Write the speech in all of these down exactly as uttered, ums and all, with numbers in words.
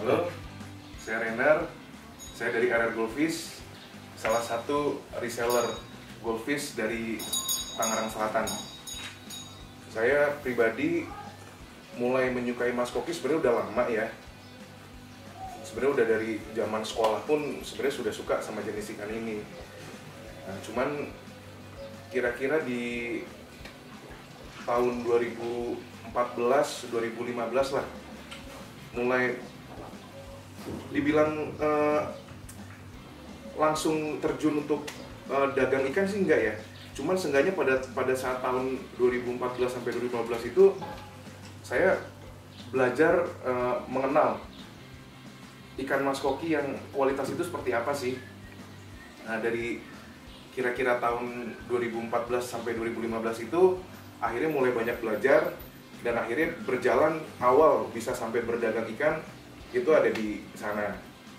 Halo, saya Renner, saya dari R R Goldfish, salah satu reseller goldfish dari Tangerang Selatan. Saya pribadi mulai menyukai Mas Koki sebenarnya udah lama ya. Sebenarnya udah dari zaman sekolah pun sebenarnya sudah suka sama jenis ikan ini. Nah, cuman kira-kira di tahun dua ribu empat belas, dua ribu lima belas lah mulai dibilang uh, langsung terjun untuk uh, dagang ikan sih enggak ya. Cuman seenggaknya pada pada saat tahun dua ribu empat belas sampai dua ribu lima belas itu saya belajar uh, mengenal ikan Mas Koki yang kualitas itu seperti apa sih. Nah, dari kira-kira tahun dua ribu empat belas sampai dua ribu lima belas itu akhirnya mulai banyak belajar dan akhirnya berjalan awal bisa sampai berdagang ikan itu ada di sana.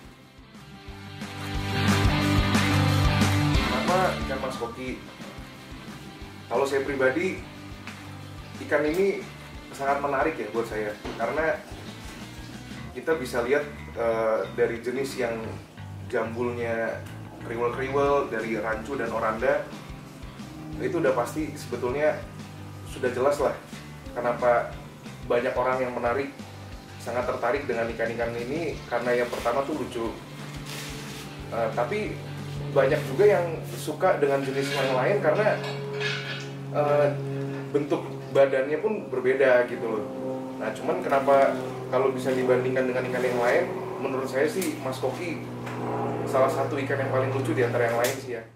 Kenapa ikan Mas Koki? Kalau saya pribadi, ikan ini sangat menarik ya buat saya karena kita bisa lihat uh, dari jenis yang jambulnya kriwel-kriwel, dari rancu dan oranda, itu udah pasti sebetulnya sudah jelas lah kenapa banyak orang yang menarik, sangat tertarik dengan ikan-ikan ini karena yang pertama tuh lucu. Uh, tapi banyak juga yang suka dengan jenis yang lain karena uh, bentuk badannya pun berbeda gitu loh. Nah, cuman kenapa kalau bisa dibandingkan dengan ikan yang lain, menurut saya sih Mas Koki salah satu ikan yang paling lucu di antara yang lain sih ya.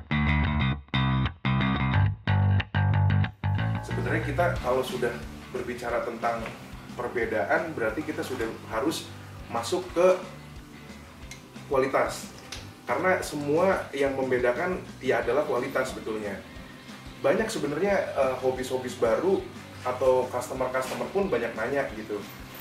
Sebenarnya kita kalau sudah berbicara tentang perbedaan, berarti kita sudah harus masuk ke kualitas. Karena semua yang membedakan ya adalah kualitas sebetulnya. Banyak sebenarnya uh, hobis-hobis baru atau customer-customer pun banyak nanya gitu.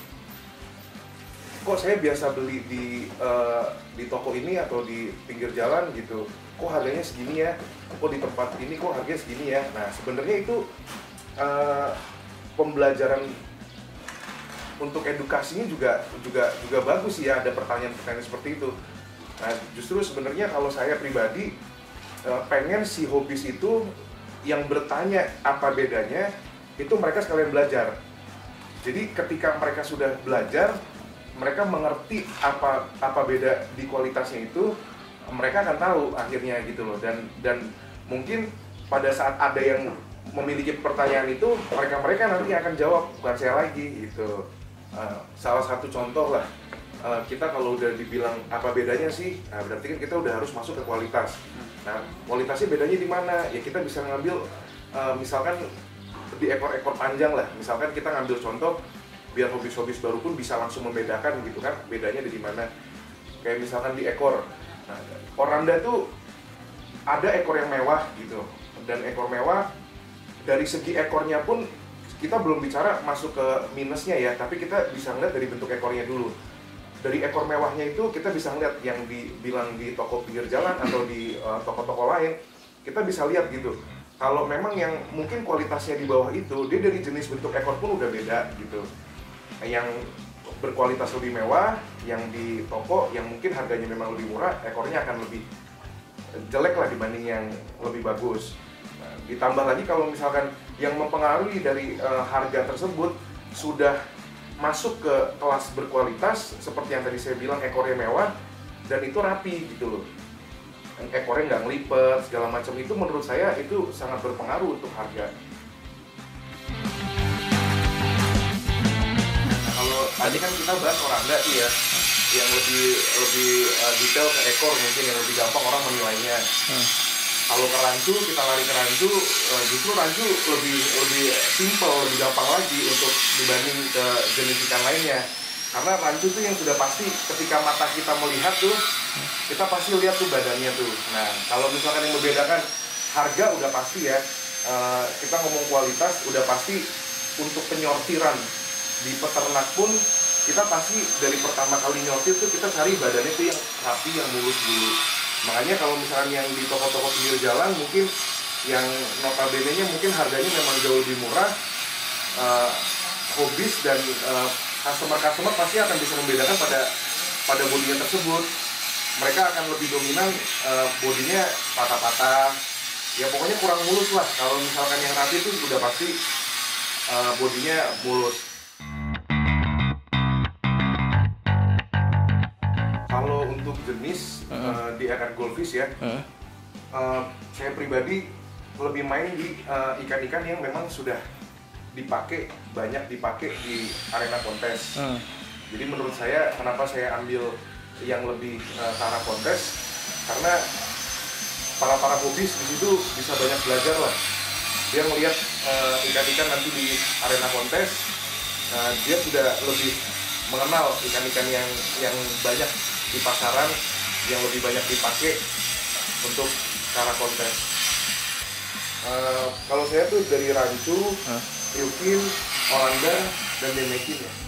Kok saya biasa beli di uh, di toko ini atau di pinggir jalan gitu, kok harganya segini ya? Kok di tempat ini kok harganya segini ya? Nah, sebenarnya itu uh, pembelajaran untuk edukasinya juga juga juga bagus ya, ada pertanyaan-pertanyaan seperti itu. Nah, justru sebenarnya kalau saya pribadi uh, pengen si hobis itu yang bertanya apa bedanya, itu mereka sekalian belajar. Jadi ketika mereka sudah belajar, mereka mengerti apa apa beda di kualitasnya itu, mereka akan tahu akhirnya gitu loh. Dan dan mungkin pada saat ada yang memiliki pertanyaan itu, mereka-mereka nanti akan jawab, bukan saya lagi gitu. Uh, salah satu contoh lah, uh, kita kalau udah dibilang apa bedanya sih, nah berarti kan kita udah harus masuk ke kualitas. Nah, kualitasnya bedanya di mana? Ya kita bisa ngambil uh, misalkan di ekor-ekor panjang lah. Misalkan kita ngambil contoh biar hobis-hobis baru pun bisa langsung membedakan gitu kan, bedanya di mana. Kayak misalkan di ekor. Nah, oranda tuh ada ekor yang mewah gitu. Dan ekor mewah dari segi ekornya pun kita belum bicara masuk ke minusnya ya, tapi kita bisa ngeliat dari bentuk ekornya dulu. Dari ekor mewahnya itu kita bisa lihat yang dibilang di toko pinggir jalan atau di uh, toko-toko lain, kita bisa lihat gitu. Kalau memang yang mungkin kualitasnya di bawah itu, dia dari jenis bentuk ekor pun udah beda gitu. Yang berkualitas lebih mewah, yang di toko yang mungkin harganya memang lebih murah, ekornya akan lebih jelek lah dibanding yang lebih bagus. Nah, ditambah lagi kalau misalkan yang mempengaruhi dari uh, harga tersebut sudah masuk ke kelas berkualitas seperti yang tadi saya bilang, ekornya mewah dan itu rapi gitu loh, ekornya nggak ngelipet segala macam, itu menurut saya itu sangat berpengaruh untuk harga. Nah, kalau tadi kan kita bahas oranda sih ya, yang lebih lebih uh, detail ke ekor, mungkin yang lebih gampang orang menilainya. hmm. Kalau ke rancu, kita lari ke rancu, justru rancu lebih lebih simple, lebih gampang lagi untuk dibanding ke jenis ikan lainnya. Karena rancu tuh yang sudah pasti ketika mata kita melihat tuh, kita pasti lihat tuh badannya tuh. Nah, kalau misalkan yang membedakan harga udah pasti ya, kita ngomong kualitas udah pasti. Untuk penyortiran di peternak pun kita pasti dari pertama kali nyortir tuh kita cari badannya tuh yang rapi, yang mulus dulu. Makanya kalau misalnya yang di toko-toko pinggir jalan mungkin yang notabene-nya mungkin harganya memang jauh lebih murah, uh, hobis dan uh, customer-customer pasti akan bisa membedakan pada pada bodinya tersebut. Mereka akan lebih dominan uh, bodinya patah-patah, ya pokoknya kurang mulus lah. Kalau misalkan yang rapi itu udah pasti uh, bodinya mulus. Kalau untuk jenis uh -huh. uh, di akar goldfish ya, uh -huh. uh, saya pribadi lebih main di ikan-ikan uh, yang memang sudah dipakai, banyak dipakai di arena kontes. Uh. Jadi menurut saya, kenapa saya ambil yang lebih uh, ke arah kontes, karena para para hobis di situ bisa banyak belajar lah. Dia melihat uh, ikan-ikan nanti di arena kontes, uh, dia sudah lebih mengenal ikan-ikan yang yang banyak di pasaran, yang lebih banyak dipakai untuk ke arah kontes. Uh, kalau saya tuh dari rancu, huh? Ryukin, Oranda, dan Demekin ya.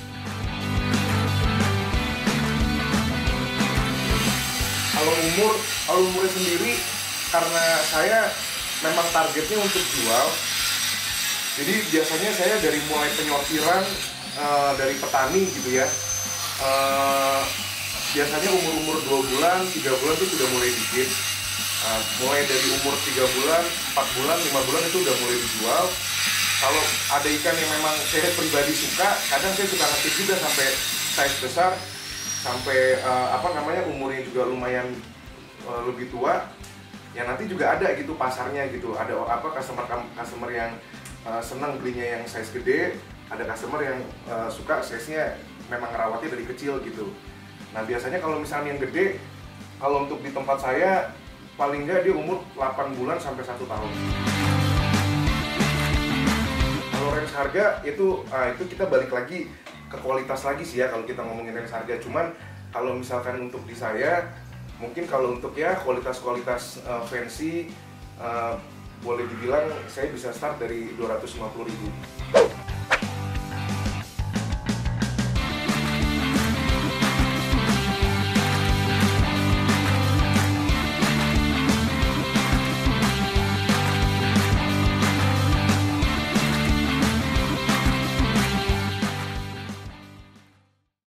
Kalau umur, kalau umurnya sendiri, karena saya memang targetnya untuk jual, jadi biasanya saya dari mulai penyortiran uh, dari petani gitu ya, uh, biasanya umur-umur dua bulan, tiga bulan itu sudah mulai bikin. Uh, mulai dari umur tiga bulan, empat bulan, lima bulan itu udah mulai dijual. Kalau ada ikan yang memang saya pribadi suka, kadang saya suka ngasih juga sampai size besar, sampai uh, apa namanya umurnya juga lumayan uh, lebih tua. Ya nanti juga ada gitu pasarnya gitu. Ada apa customer customer yang uh, senang belinya yang size gede, ada customer yang uh, suka size-nya memang ngerawatnya dari kecil gitu. Nah biasanya kalau misalnya yang gede, kalau untuk di tempat saya paling nggak dia umur delapan bulan sampai satu tahun. Kalau range harga itu uh, itu kita balik lagi ke kualitas lagi sih ya kalau kita ngomongin range harga. Cuman kalau misalkan untuk di saya, mungkin kalau untuk ya kualitas-kualitas uh, fancy, uh, boleh dibilang saya bisa start dari dua ratus lima puluh ribu.